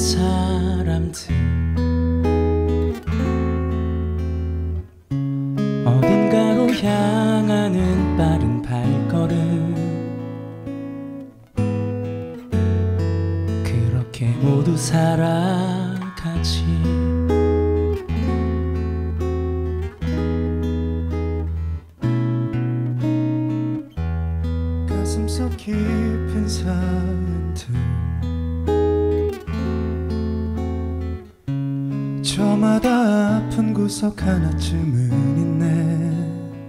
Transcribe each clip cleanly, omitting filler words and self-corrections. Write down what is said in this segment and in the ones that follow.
사람들 어딘가로 향하는 빠른 발걸음 그렇게 모두 살아가지 가슴속 깊은 사연들 저마다 아픈 구석 하나쯤은 있네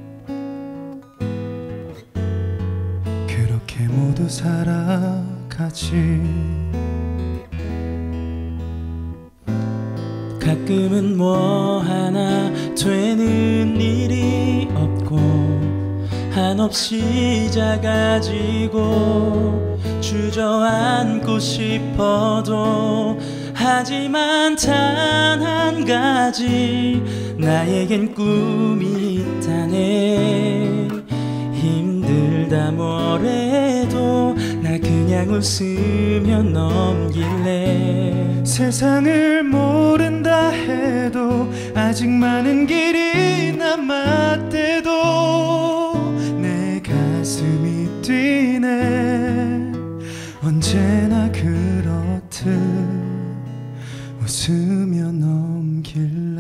그렇게 모두 살아가지 가끔은 뭐 하나 되는 일이 없고 한없이 작아지고 주저앉고 싶어도 하지만 단 한 가지 나에겐 꿈이 있다네 힘들다 뭐래도 나 그냥 웃으며 넘길래 세상을 모른다 해도 아직 많은 길이 남았대도 내 가슴이 뛰네 언제나 그렇듯 웃으며 넘길래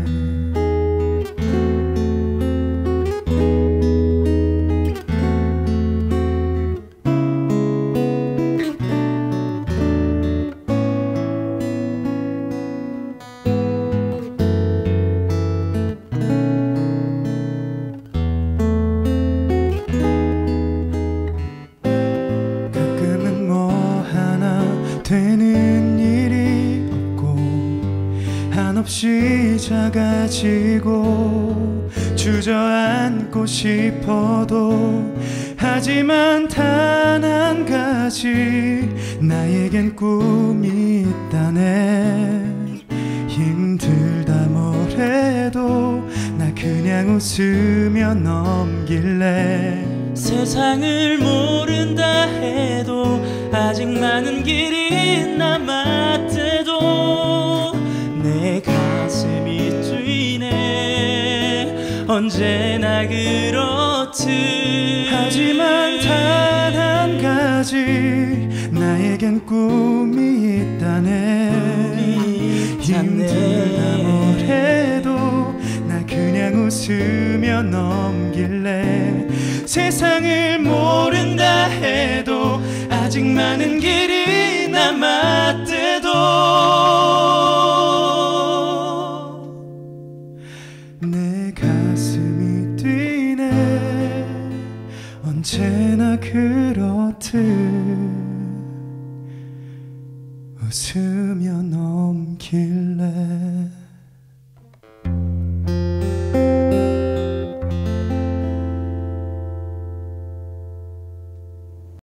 가끔은 뭐 하나 되는 일이 한없이 작아지고 주저앉고 싶어도 하지만 단 한 가지 나에겐 꿈이 있다네 힘들다 뭐래도 나 그냥 웃으며 넘길래 세상을 모른다 해도 아직 많은 길이 남았대도 내 가슴이 뛰네 언제나 그렇듯 하지만 단 한 가지 나에겐 꿈이 있다네 힘들다 뭐래도 나 그냥 웃으며 넘길래 세상을 모른다 해도 아직 많은 길이 남았대도 내 가슴이 뛰네 언제나 그렇듯 웃으며 넘길래